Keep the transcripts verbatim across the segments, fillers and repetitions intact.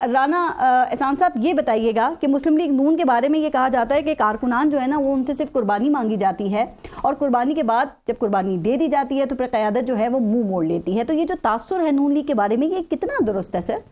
राना एहसान साहब, ये बताइएगा कि मुस्लिम लीग नून के बारे में ये कहा जाता है कि कारकुनान जो है ना, वो उनसे सिर्फ कुर्बानी मांगी जाती है और कुर्बानी के बाद जब कुर्बानी दे दी जाती है तो फिर क़यादत जो है वो मुंह मोड़ लेती है। तो ये जो तासुर है नून लीग के बारे में, ये कितना दुरुस्त है सर?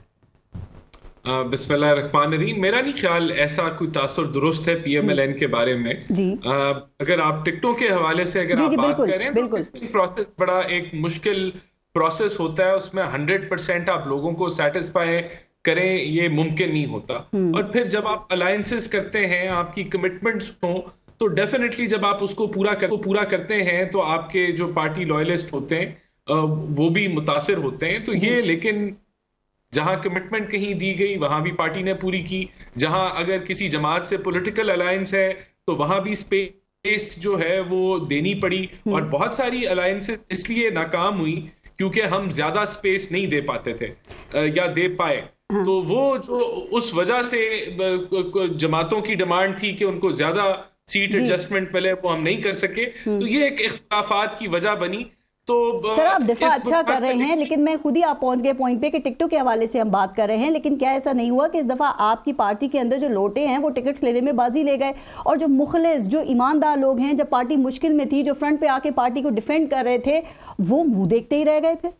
बिस्मिल्लाहिर्रहमानिर्रहीम। मेरा नहीं ख्याल ऐसा कोई तासुर दुरुस्त है पीएमएलएन के बारे में। जी। आ, अगर आप टिकटों के हवाले से अगर जी, आप जी, बात बिल्कुल, करें बिल्कुल। तो प्रोसेस बड़ा एक मुश्किल प्रोसेस होता है। उसमें हंड्रेड परसेंट आप लोगों को सेटिस्फाई करें ये मुमकिन नहीं होता। और फिर जब आप अलायंसेस करते हैं, आपकी कमिटमेंट्स हो, तो डेफिनेटली जब आप उसको पूरा कर, पूरा करते हैं तो आपके जो पार्टी लॉयलिस्ट होते हैं वो भी मुतासिर होते हैं। तो ये, लेकिन जहां कमिटमेंट कहीं दी गई वहां भी पार्टी ने पूरी की। जहां अगर किसी जमात से पॉलिटिकल अलायंस है तो वहां भी स्पेस जो है वो देनी पड़ी। और बहुत सारी अलायंसेस इसलिए नाकाम हुई क्योंकि हम ज्यादा स्पेस नहीं दे पाते थे या दे पाए। तो वो जो उस वजह से जमातों की डिमांड थी कि उनको ज्यादा सीट एडजस्टमेंट मिले, वो हम नहीं कर सके। तो ये एक इख्तिलाफात की वजह बनी। तो सर आप दिफा अच्छा कर रहे हैं, लेकिन मैं खुद ही आप पहुंच गए पॉइंट पे कि टिकटों के हवाले से हम बात कर रहे हैं, लेकिन क्या ऐसा नहीं हुआ कि इस दफा आपकी पार्टी के अंदर जो लोटे हैं वो टिकट्स लेने में बाजी ले गए और जो मुखलिस, जो ईमानदार लोग हैं, जब पार्टी मुश्किल में थी, जो फ्रंट पे आके पार्टी को डिफेंड कर रहे थे, वो मुंह देखते ही रह गए? फिर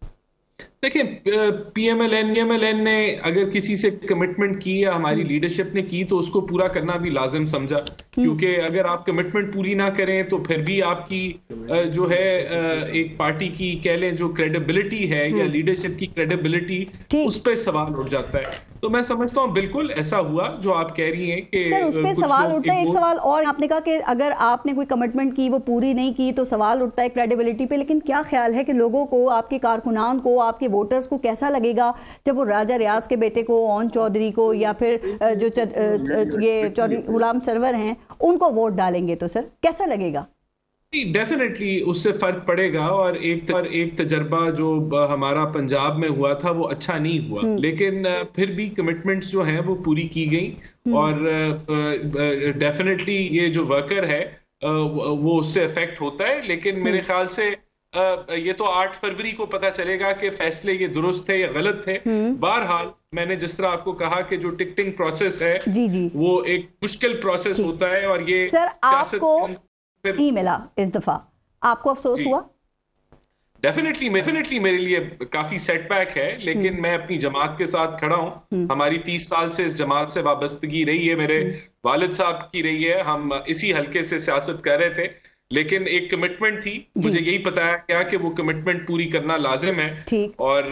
देखिए, पीएमएलएन एमएलएन ने अगर किसी से कमिटमेंट की या हमारी लीडरशिप ने की तो उसको पूरा करना भी लाजिम समझा। क्योंकि अगर आप कमिटमेंट पूरी ना करें तो फिर भी आपकी जो है एक पार्टी की कह लें जो क्रेडिबिलिटी है या लीडरशिप की क्रेडिबिलिटी, उस पर सवाल उठ जाता है। तो मैं समझता हूँ बिल्कुल ऐसा हुआ जो आप कह रही हैं कि सर उस पे सवाल उठता है। एक सवाल और आपने कहा कि अगर आपने कोई कमिटमेंट की वो पूरी नहीं की तो सवाल उठता है क्रेडिबिलिटी पे, लेकिन क्या ख्याल है कि लोगों को, आपके कारकुनान को, आपके वोटर्स को कैसा लगेगा जब वो राजा रियाज के बेटे को, ओन चौधरी को या फिर जो ये चौधरी गुलाम सरवर हैं उनको वोट डालेंगे? तो सर कैसा लगेगा? डेफिनेटली उससे फर्क पड़ेगा। और एक तर, एक तजर्बा जो हमारा पंजाब में हुआ था वो अच्छा नहीं हुआ, लेकिन फिर भी कमिटमेंट्स जो हैं वो पूरी की गई। और डेफिनेटली ये जो वर्कर है वो उससे अफेक्ट होता है। लेकिन मेरे ख्याल से ये तो आठ फरवरी को पता चलेगा कि फैसले ये दुरुस्त थे या गलत थे। बहरहाल मैंने जिस तरह आपको कहा कि जो टिकटिंग प्रोसेस है जी जी वो एक मुश्किल प्रोसेस होता है। और ये सर आपको नहीं मिला इस दफा, आपको अफसोस हुआ? डेफिनेटली डेफिनेटली मेरे लिए काफी सेटबैक है, लेकिन मैं अपनी जमात के साथ खड़ा हूँ। हमारी तीस साल से इस जमात से वाबस्तगी रही है, मेरे वालिद साहब की रही है। हम इसी हल्के से सियासत कर रहे थे, लेकिन एक कमिटमेंट थी, मुझे यही बताया क्या कि वो कमिटमेंट पूरी करना लाजिम है। और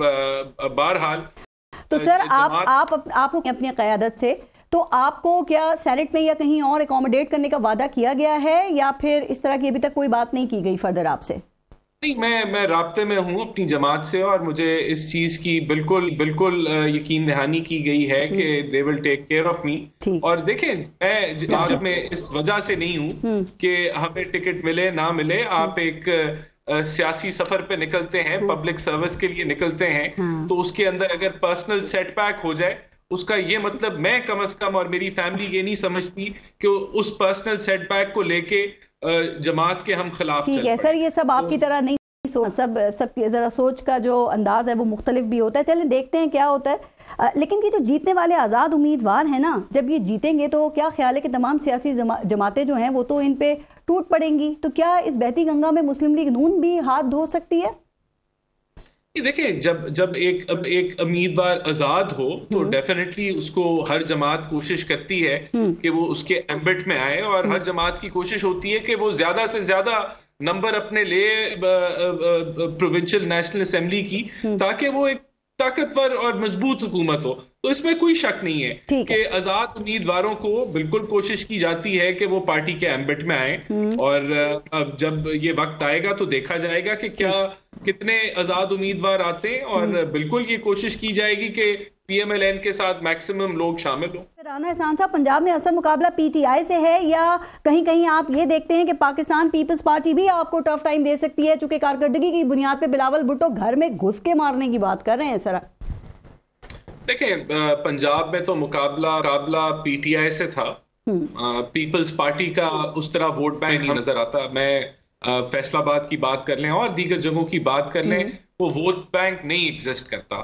बहरहाल तो सर आप आप आपको अपनी क़यादत से, तो आपको क्या सेनेट में या कहीं और एकोमोडेट करने का वादा किया गया है या फिर इस तरह की अभी तक कोई बात नहीं की गई फर्दर आपसे? नहीं, मैं मैं राब्ते में हूँ अपनी जमात से और मुझे इस चीज की बिल्कुल बिल्कुल यकीन दहानी की गई है कि they will take care of me. और देखें, मैं जमात में इस वजह से नहीं हूँ कि हमें टिकट मिले ना मिले। आप एक आ, सियासी सफर पे निकलते हैं, पब्लिक सर्विस के लिए निकलते हैं, तो उसके अंदर अगर पर्सनल सेटबैक हो जाए उसका ये मतलब मैं कम से कम और मेरी फैमिली ये नहीं समझती कि उस पर्सनल सेटबैक को लेके जमात के हम खिलाफ। ठीक है सर, ये सब आपकी तरह नहीं सोच, सब सब जरा सोच का जो अंदाज है वो मुख्तलिफ भी होता है। चलें देखते हैं क्या होता है। आ, लेकिन ये जो जीतने वाले आज़ाद उम्मीदवार हैं ना, जब ये जीतेंगे तो क्या ख्याल है कि तमाम सियासी जमा, जमातें जो हैं वो तो इन पे टूट पड़ेंगी। तो क्या इस बहती गंगा में मुस्लिम लीग नून भी हाथ धो सकती है? देखिए, जब जब एक अब एक उम्मीदवार आजाद हो तो डेफिनेटली उसको हर जमात कोशिश करती है कि वो उसके एम्बिट में आए। और हर जमात की कोशिश होती है कि वो ज्यादा से ज्यादा नंबर अपने लिए प्रोविंशियल नेशनल असेंबली की, ताकि वो एक ताकतवर और मजबूत हुकूमत हो। तो इसमें कोई शक नहीं है कि आजाद उम्मीदवारों को बिल्कुल कोशिश की जाती है कि वो पार्टी के एम्बिट में आए। और अब जब ये वक्त आएगा तो देखा जाएगा कि क्या कितने आजाद उम्मीदवार आते हैं। और बिल्कुल ये कोशिश की जाएगी कि पीएमएलएन के साथ मैक्सिमम लोग शामिल हों। राना एहसान साहब, पंजाब में असल मुकाबला पीटीआई से है या कहीं कहीं आप ये देखते हैं कि पाकिस्तान पीपल्स पार्टी भी आपको टफ टाइम दे सकती है, चूंकि कारकर्दगी की बुनियाद पे बिलावल भुट्टो घर में घुस के मारने की बात कर रहे हैं? सर देखें, पंजाब में तो मुकाबला मुकाबला पीटीआई से था। पीपल्स पार्टी का उस तरह वोट बैंक नहीं नजर आता। मैं फैसलाबाद की बात कर लें और दीगर जगहों की बात कर लें, वो वोट बैंक नहीं एग्जिस्ट करता।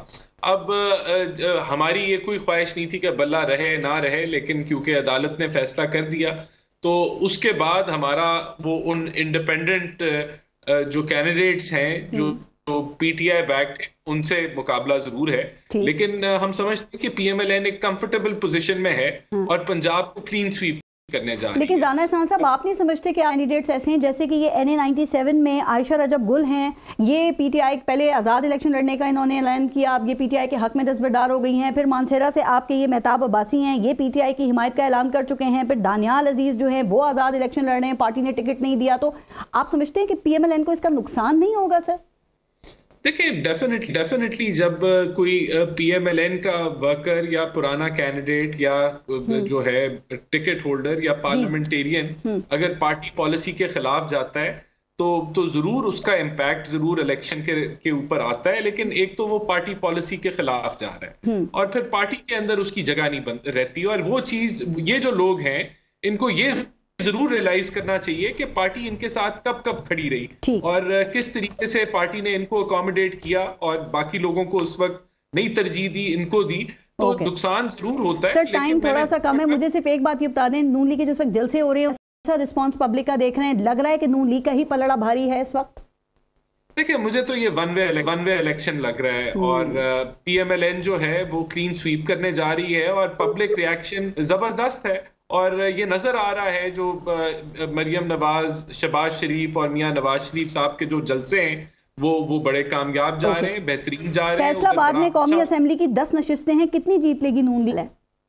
अब आ, हमारी ये कोई ख्वाहिश नहीं थी कि बल्ला रहे ना रहे, लेकिन क्योंकि अदालत ने फैसला कर दिया तो उसके बाद हमारा वो उन इंडिपेंडेंट जो कैंडिडेट्स हैं जो तो पीटीआई बैक्ड उनसे मुकाबला जरूर है, लेकिन हम समझते हैं कि पीएमएलएन एक कंफर्टेबल पोजीशन में है और पंजाब को क्लीन स्वीप करने जा रही है। लेकिन राना एहसान साहब, आप नहीं समझते कि कैंडिडेट्स ऐसे हैं जैसे कि ये एन ए नाइन्टी सेवन में आयशा रजब गुल हैं, ये पीटीआई पहले आज़ाद इलेक्शन लड़ने का इन्होंने ऐलान किया, अब ये पीटीआई के हक में दस्तबरदार हो गई हैं। फिर मानसेरा से आपके ये मेहताब अब्बासी हैं, ये पीटीआई की हिमायत का ऐलान कर चुके हैं। फिर दानियाल अजीज जो है वो आज़ाद इलेक्शन लड़ रहे हैं, पार्टी ने टिकट नहीं दिया। तो आप समझते हैं कि पीएमएलएन को इसका नुकसान नहीं होगा सर? देखिए, डेफिनेटली डेफिनेटली जब कोई पीएमएलएन का वर्कर या पुराना कैंडिडेट या जो है टिकट होल्डर या पार्लियामेंटेरियन अगर पार्टी पॉलिसी के खिलाफ जाता है तो तो जरूर उसका इम्पैक्ट जरूर इलेक्शन के के ऊपर आता है। लेकिन एक तो वो पार्टी पॉलिसी के खिलाफ जा रहा है और फिर पार्टी के अंदर उसकी जगह नहीं बन रहती। और वो चीज, ये जो लोग हैं इनको ये जरूर रियलाइज करना चाहिए कि पार्टी इनके साथ कब कब खड़ी रही और किस तरीके से पार्टी ने इनको अकोमोडेट किया और बाकी लोगों को उस वक्त नई तरजीह दी, इनको दी, तो okay. नुकसान जरूर होता है। सर, टाइम थोड़ा सा कम है, मुझे सिर्फ एक बात ये बता दें, नून लीग के जिस वक्त जलसे हो रहे हैं सर, रिस्पांस पब्लिक का देख रहे हैं, लग रहा है कि नून लीग का ही पलड़ा भारी है इस वक्त? देखिए, मुझे तो ये one way one way election लग रहा है और पीएमएलएन जो है वो क्लीन स्वीप करने जा रही है और पब्लिक रिएक्शन जबरदस्त है। और ये नजर आ रहा है जो मरियम नवाज, शहबाज शरीफ और मियां नवाज शरीफ साहब के जो जलसे हैं वो वो बड़े कामयाब जा रहे हैं, बेहतरीन जा रहे हैं। फैसलाबाद में कौमी असेंबली की दस नशिस्तें हैं, कितनी जीत लेगी नून लीग?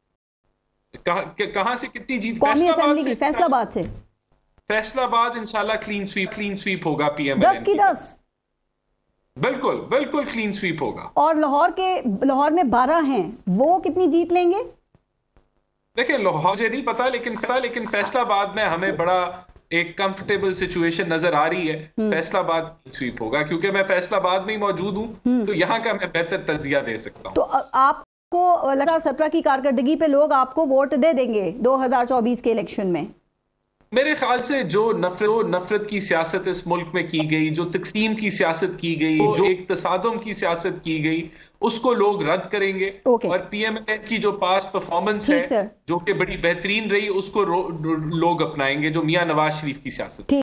कहां से कितनी जीत? कौमी असेंबली की फैसलाबाद से। फैसलाबाद इंशाल्लाह क्लीन स्वीप क्लीन स्वीप होगा पीएमएलएन दस की दस। बिल्कुल बिल्कुल क्लीन स्वीप होगा। और लाहौर के लाहौर में बारह हैं, वो कितनी जीत लेंगे? देखिए, लाहौर मुझे नहीं पता, लेकिन पता लेकिन फैसलाबाद में हमें बड़ा एक कंफर्टेबल सिचुएशन नजर आ रही है। फैसलाबाद स्वीप होगा क्योंकि मैं फैसलाबाद में ही मौजूद हूँ, तो यहाँ का मैं बेहतर तज्जिया दे सकता हूँ। तो आपको लगा सत्रह की कारकर्दगी पे लोग आपको वोट दे देंगे दो हजार चौबीस के इलेक्शन में? मेरे ख्याल से जो नफरत नफरत की सियासत इस मुल्क में की गई, जो तकसीम की सियासत की गई, जो एक तसादुम की सियासत की गई, उसको लोग रद्द करेंगे। okay. और पीएमएलएन की जो पास परफॉर्मेंस है जो कि बड़ी बेहतरीन रही, उसको लोग अपनाएंगे, जो मियां नवाज शरीफ की सियासत।